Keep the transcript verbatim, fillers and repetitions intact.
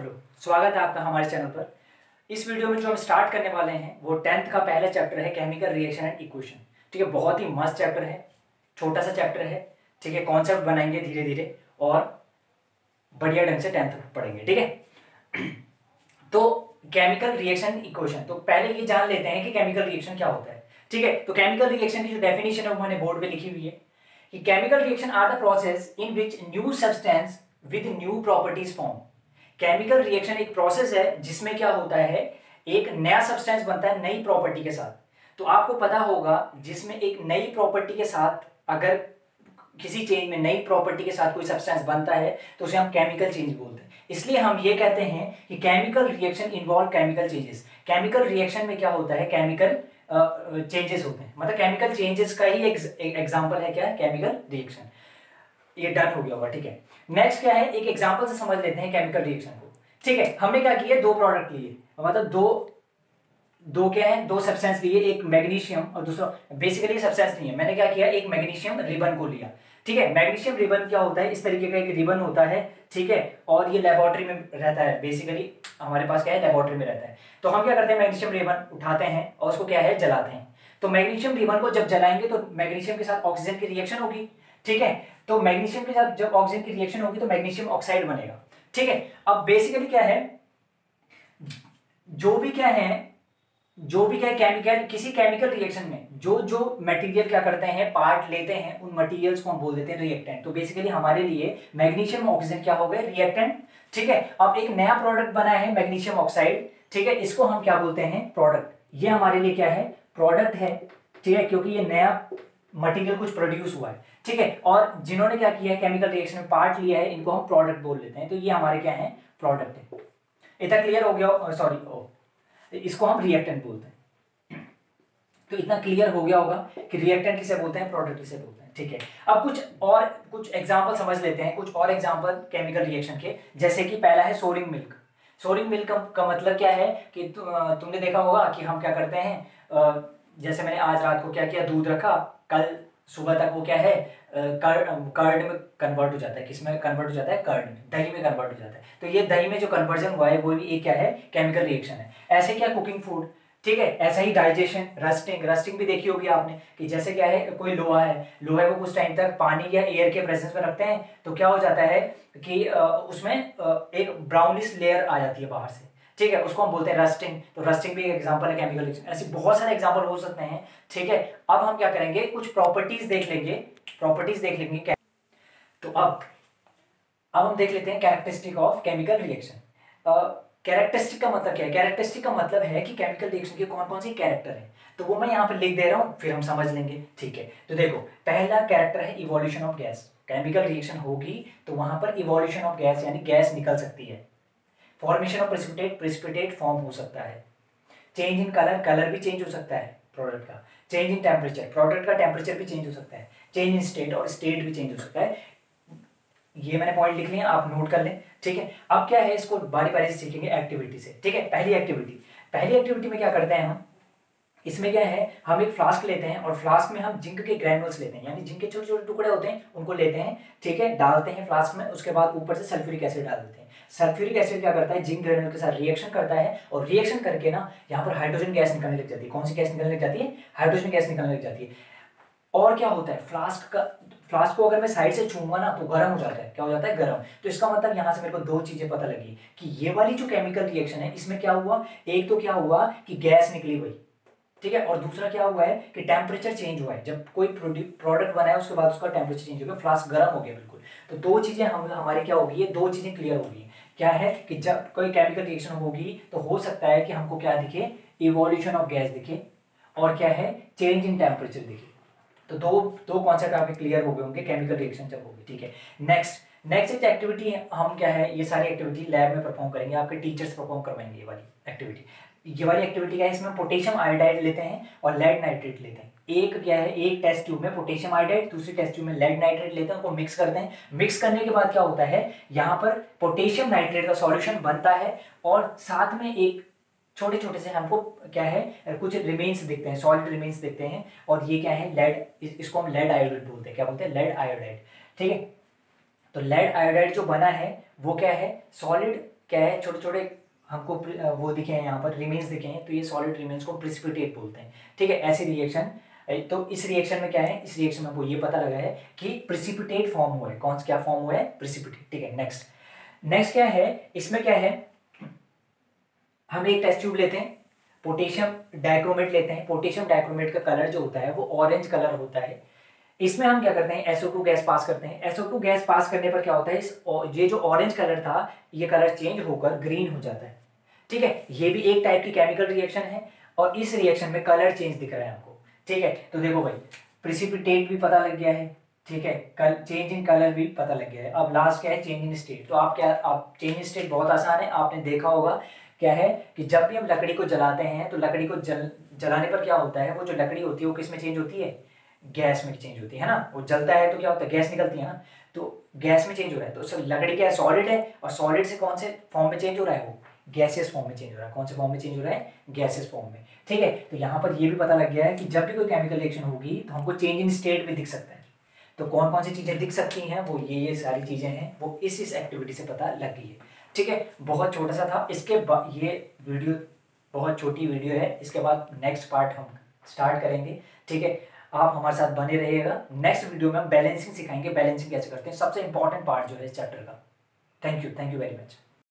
लोग, स्वागत है आपका हमारे चैनल पर। इस वीडियो में जो हम स्टार्ट करने वाले हैं वो टेंथ का पहला चैप्टर है, केमिकल रिएक्शन एंड इक्वेशन। ठीक है, बहुत ही मस्त चैप्टर है, छोटा सा चैप्टर है। ठीक है, कॉन्सेप्ट बनाएंगे धीरे धीरे और बढ़िया ढंग से टेंथ पढ़ेंगे। ठीक है, तो केमिकल रिएक्शन इक्वेशन, तो पहले ये जान लेते हैं कि केमिकल रिएक्शन क्या होता है। ठीक है, तो केमिकल रिएक्शन की जो डेफिनेशन है वो मैंने बोर्ड पे लिखी हुई है कि chemical reaction are the process in which new substance with new properties form. Chemical reaction एक प्रोसेस है जिसमें क्या होता है, एक नया सब्सटेंस बनता है नई प्रॉपर्टी के साथ। तो आपको पता होगा जिसमें एक नई प्रॉपर्टी के साथ, अगर किसी चेंज में नई प्रॉपर्टी के साथ कोई सब्सटेंस बनता है तो उसे हम केमिकल चेंज बोलते हैं। इसलिए हम ये कहते हैं कि chemical reaction involve chemical changes. केमिकल रिएक्शन में क्या होता है, केमिकल चेंजेस होते हैं, मतलब केमिकल चेंजेस का ही एक एग्जांपल है क्या है, केमिकल रिएक्शन। ये डन हो गया होगा। ठीक है, नेक्स्ट क्या है, एक एग्जांपल से समझ लेते हैं केमिकल रिएक्शन को। ठीक है, हमने क्या किया, दो प्रोडक्ट लिए, मतलब दो दो क्या है, दो सब्सटेंस लिए, एक मैग्नीशियम और दूसरा, बेसिकली सब्सटेंस नहीं है, मैंने क्या किया, एक मैग्नीशियम रिबन को लिया। ठीक है, मैग्नीशियम रिबन क्या होता है, इस तरीके का एक रिबन होता है। ठीक है, और ये लेबोरेटरी में रहता है, बेसिकली हमारे पास क्या है, लेबोरेटरी में रहता है। तो हम क्या करते हैं, मैग्नीशियम रिबन उठाते हैं और उसको क्या है, जलाते हैं। तो मैग्नीशियम रिबन को जब जलाएंगे तो मैग्नीशियम के साथ ऑक्सीजन की रिएक्शन होगी। ठीक है, तो मैग्नीशियम के साथ जब ऑक्सीजन की रिएक्शन होगी तो मैग्नीशियम ऑक्साइड बनेगा। ठीक है, अब बेसिकली क्या है, जो भी क्या है जो भी क्या है केमिकल, किसी केमिकल रिएक्शन में जो जो मटेरियल क्या करते हैं, पार्ट लेते हैं, उन मटेरियल्स को हम बोल देते हैं रिएक्टेंट। तो बेसिकली हमारे लिए मैग्नीशियम ऑक्सीजन क्या हो गए, रिएक्टेंट। ठीक है, अब एक नया प्रोडक्ट बना है मैग्नीशियम ऑक्साइड। ठीक है, इसको हम क्या बोलते हैं, प्रोडक्ट। ये हमारे लिए क्या है, प्रोडक्ट है। ठीक है, क्योंकि ये नया मटेरियल कुछ प्रोड्यूस हुआ है। ठीक है, और जिन्होंने क्या किया है, केमिकल रिएक्शन में पार्ट लिया है, इनको हम प्रोडक्ट बोल लेते हैं। तो ये हमारे क्या है, प्रोडक्ट है। इतना क्लियर हो गया, सॉरी इसको हम रिएक्टेंट बोलते हैं। तो इतना क्लियर हो गया होगा कि रिएक्टेंट किसे बोलते हैं, प्रोडक्ट किसे बोलते हैं। ठीक है, अब कुछ और कुछ एग्जांपल समझ लेते हैं, कुछ और एग्जांपल केमिकल रिएक्शन के। जैसे कि पहला है सोडिंग मिल्क। सोडिंग मिल्क का, का मतलब क्या है कि तु, तुमने देखा होगा कि हम क्या करते हैं, जैसे मैंने आज रात को क्या किया, दूध रखा, कल सुबह तक वो क्या है, कर्ड कर्ड में कन्वर्ट हो जाता है। किस में कन्वर्ट हो जाता है, कर्ड में, दही में कन्वर्ट हो जाता है। तो ये दही में जो कन्वर्जन हुआ है वो भी एक क्या है, केमिकल रिएक्शन है। ऐसे क्या, कुकिंग फूड। ठीक है, ऐसा ही डाइजेशन, रस्टिंग। रस्टिंग भी देखी होगी आपने कि जैसे क्या है, कोई लोहा है, लोहे को कुछ टाइम तक पानी या एयर के प्रेजेंस में रखते हैं तो क्या हो जाता है कि उसमें एक ब्राउनिश लेयर आ जाती है बाहर से। ठीक है, उसको हम बोलते हैं रस्टिंग। तो रस्टिंग भी एक एग्जांपल है केमिकल रिएक्शन। ऐसे बहुत सारे एग्जांपल हो सकते हैं। ठीक है, अब हम क्या करेंगे, कुछ प्रॉपर्टीज देख लेंगे, प्रॉपर्टीज देख लेंगे। तो अब अब हम देख लेते हैं characteristic of chemical reaction. Characteristic का मतलब क्या है, कैरेक्टरिस्टिक का मतलब है कि केमिकल रिएक्शन के कौन कौन से कैरेक्टर हैं। तो वो मैं यहाँ पर लिख दे रहा हूँ, फिर हम समझ लेंगे। ठीक है, तो देखो पहला कैरेक्टर है evolution of gas. Chemical reaction होगी तो वहां पर इवोल्यूशन ऑफ गैस यानी गैस निकल सकती है। Formation of precipitate, precipitate form हो सकता है। चेंज इन कलर, कलर भी चेंज हो सकता है प्रोडक्ट का। चेंज इन टेम्परेचर, प्रोडक्ट का टेम्परेचर भी चेंज हो सकता है। चेंज इन स्टेट, और स्टेट भी चेंज हो सकता है। ये मैंने पॉइंट लिख लिया, आप नोट कर लें। ठीक है, अब क्या है, इसको बारी बारी से सीखेंगे एक्टिविटी से। ठीक है, पहली एक्टिविटी पहली एक्टिविटी में क्या करते हैं हम, इसमें क्या है, हम एक फ्लास्क लेते हैं और फ्लास्क में हम जिंक के ग्रैनुल्स लेते हैं, यानी जिंक के छोटे छोटे टुकड़े होते हैं, उनको लेते हैं। ठीक है, डालते हैं फ्लास्क में, उसके बाद ऊपर से सल्फ्यूरिक एसिड डाल देते हैं। सल्फ्यूरिक एसिड क्या करता है, जिंक ग्रेनुल के साथ रिएक्शन करता है, और रिएक्शन करके ना यहाँ पर हाइड्रोजन गैस निकलने लग जाती है। कौन सी गैस निकलने लग जाती है, हाइड्रोजन गैस निकलने लग जाती है। और क्या होता है, फ्लास्क का फ्लास्क को अगर मैं साइड से छूंगा ना तो गर्म हो जाता है। क्या हो जाता है, गर्म। तो इसका मतलब यहाँ से मेरे को दो चीजें पता लगी कि ये वाली जो केमिकल रिएक्शन है इसमें क्या हुआ, एक तो क्या हुआ कि गैस निकली हुई। ठीक है, और दूसरा क्या हुआ है कि टेम्परेचर चेंज हुआ है। जब कोई प्रोडक्ट बना है उसके बाद उसका टेम्परेचर चेंज हो गया, फ्लास्क गर्म हो गया बिल्कुल। तो दो चीजें हम हमारी क्या होगी, ये दो चीजें क्लियर होगी। क्या है कि जब कोई केमिकल रिएक्शन होगी तो हो सकता है कि हमको क्या दिखे, इवोल्यूशन ऑफ गैस दिखे, और क्या है, चेंज इन टेम्परेचर दिखे। तो दो दो कॉन्सेप्ट आपके क्लियर हो गए होंगे केमिकल रिएक्शन जब होगी। ठीक है, नेक्स्ट नेक्स्ट एक एक्टिविटी हम क्या है, ये सारी एक्टिविटी लैब में परफॉर्म करेंगे, आपके टीचर्स परफॉर्म करवाएंगे ये वाली एक्टिविटी। ये वाली एक्टिविटी क्या है, इसमें पोटेशियम आयोडाइड लेते हैं और लेड नाइट्रेट लेते हैं। एक क्या है, एक टेस्ट ट्यूब में पोटेशियम आयोडाइड, दूसरी टेस्ट ट्यूब में लेड नाइट्रेट लेते हैं, उनको मिक्स करते हैं। मिक्स करने के बाद क्या होता है, यहाँ पर पोटेशियम नाइट्रेट का सॉल्यूशन बनता है, और साथ में एक छोटे छोटे से हमको क्या है, कुछ रिमेन्स दिखते हैं, सॉलिड रिमेन्स दिखते हैं, और ये क्या है, लेड, इस, इसको हम लेड आयोडाइड बोलते हैं। क्या बोलते हैं, लेड आयोडाइड। ठीक है, तो लेड आयोडाइड जो बना है वो क्या है, सॉलिड क्या है, छोटे छोटे हमको वो दिखे हैं यहाँ पर रिमेन्स दिखे हैं, तो ये सॉलिड रिमेन्स को प्रिसिपिटेट बोलते हैं। ठीक है, ऐसी रिएक्शन, तो इस रिएक्शन में क्या है, इस रिएक्शन में वो ये पता लगा है कि प्रिसिपिटेट फॉर्म हुआ है। कौन सा क्या फॉर्म हुआ है, प्रिसिपिटेट। ठीक है, नेक्स्ट नेक्स्ट क्या है, इसमें क्या है, हम एक टेस्ट ट्यूब लेते हैं, पोटेशियम डाइक्रोमेट लेते हैं। पोटेशियम डाइक्रोमेट का कलर जो होता है वो ऑरेंज कलर होता है। इसमें हम क्या करते हैं, S O two gas pass करते हैं। S O two gas pass करने पर क्या होता है, इस ये जो ऑरेंज कलर था ये कलर चेंज होकर ग्रीन हो जाता है। ठीक है, ये भी एक टाइप की केमिकल रिएक्शन है और इस रिएक्शन में कलर चेंज दिख रहा है हमको। ठीक है, तो देखो भाई प्रिसिपिटेट भी पता लग गया है। ठीक है, कल चेंज इन कलर भी पता लग गया है। अब लास्ट क्या है, चेंज इन स्टेट। तो आप क्या, आप चेंज इन स्टेट बहुत आसान है, आपने देखा होगा क्या है कि जब भी हम लकड़ी को जलाते हैं तो लकड़ी को जल जलाने पर क्या होता है, वो जो लकड़ी होती है वो किस में चेंज होती है, गैस में चेंज होती है ना। वो जलता है तो क्या होता है, गैस निकलती है ना, तो गैस में चेंज हो रहा है। तो उससे लकड़ी क्या है, सॉलिड है, और सॉलिड से कौन से फॉर्म में चेंज हो रहा है, वो गैसियस फॉर्म में चेंज हो रहा है। कौन से फॉर्म में चेंज हो रहा है, गैसियस फॉर्म में। ठीक है, तो यहाँ पर ये भी पता लग गया है कि जब भी कोई केमिकल रिएक्शन होगी तो हमको चेंज इन स्टेट भी दिख सकता है। तो कौन कौन सी चीजें दिख सकती हैं, वो ये ये सारी चीजें हैं, वो इस इस एक्टिविटी से पता लग गई है। ठीक है, बहुत छोटा सा था। इसके बाद ये वीडियो बहुत छोटी वीडियो है, इसके बाद नेक्स्ट पार्ट हम स्टार्ट करेंगे। ठीक है, आप हमारे साथ बने रहिएगा। नेक्स्ट वीडियो में हम बैलेंसिंग सिखाएंगे, बैलेंसिंग कैसे करते हैं, सबसे इंपॉर्टेंट पार्ट जो है इस चैप्टर का। Thank you, thank you very much.